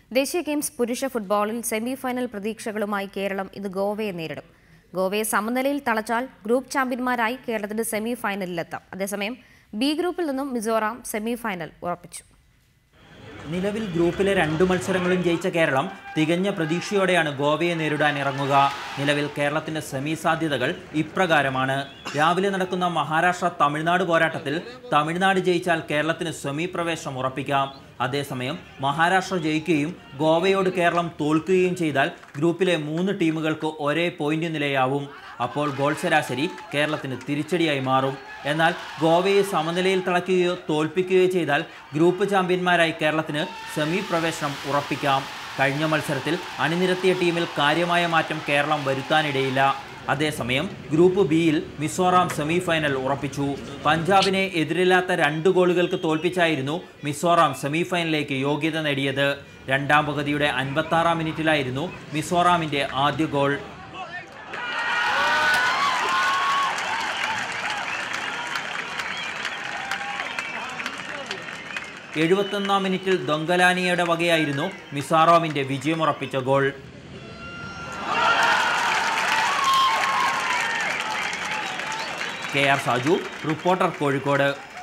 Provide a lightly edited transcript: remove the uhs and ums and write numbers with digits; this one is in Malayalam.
ദേശീയ ഗെയിംസ് പുരുഷ ഫുട്ബോളിൽ സെമി ഫൈനൽ പ്രതീക്ഷകളുമായി കേരളം ഇന്ന് ഗോവയെ നേരിടും. ഗോവയെ സമനിലയിൽ തളച്ചാൽ ഗ്രൂപ്പ് ചാമ്പ്യന്മാരായി കേരളത്തിന് സെമി ഫൈനലിലെത്താം. അതേസമയം ബി ഗ്രൂപ്പിൽ നിന്നും മിസോറാം സെമി ഫൈനൽ ഉറപ്പിച്ചു. നിലവിൽ ഗ്രൂപ്പിലെ 2 മത്സരങ്ങളും ജയിച്ച കേരളം തികഞ്ഞ പ്രതീക്ഷയോടെയാണ് ഗോവയെ നേരിടാൻ ഇറങ്ങുക. നിലവിൽ കേരളത്തിന്റെ സെമി സാധ്യതകൾ ഇപ്രകാരമാണ്. രാവിലെ നടക്കുന്ന മഹാരാഷ്ട്ര തമിഴ്നാട് പോരാട്ടത്തിൽ തമിഴ്നാട് ജയിച്ചാൽ കേരളത്തിന് സെമി പ്രവേശനം ഉറപ്പിക്കാം. അതേസമയം മഹാരാഷ്ട്ര ജയിക്കുകയും ഗോവയോട് കേരളം തോൽക്കുകയും ചെയ്താൽ ഗ്രൂപ്പിലെ 3 ടീമുകൾക്ക് ഒരേ പോയിന്റ് നിലയാവും. അപ്പോൾ ഗോൾ ശരാശരി കേരളത്തിന് തിരിച്ചടിയായി മാറും. എന്നാൽ ഗോവയെ സമനിലയിൽ തളയ്ക്കുകയോ തോൽപ്പിക്കുകയോ ചെയ്താൽ ഗ്രൂപ്പ് ചാമ്പ്യന്മാരായി കേരളത്തിന് സെമി പ്രവേശനം ഉറപ്പിക്കാം. കഴിഞ്ഞ മത്സരത്തിൽ അണിനിരത്തിയ ടീമിൽ കാര്യമായ മാറ്റം കേരളം വരുത്താനിടയില്ല. അതേസമയം ഗ്രൂപ്പ് ബിയിൽ മിസോറാം സെമി ഫൈനൽ ഉറപ്പിച്ചു. പഞ്ചാബിനെ എതിരില്ലാത്ത 2 ഗോളുകൾക്ക് തോൽപ്പിച്ചായിരുന്നു മിസോറാം സെമി ഫൈനലിലേക്ക് യോഗ്യത നേടിയത്. രണ്ടാം പകുതിയുടെ 56-ാം മിനിറ്റിലായിരുന്നു മിസോറാമിന്റെ ആദ്യ ഗോൾ. 71-ാം മിനിറ്റിൽ ദൊങ്കലാനിയുടെ വകയായിരുന്നു മിസോറാമിന്റെ വിജയമുറപ്പിച്ച ഗോൾ. KR സാജു, റിപ്പോർട്ടർ, കോഴിക്കോട്.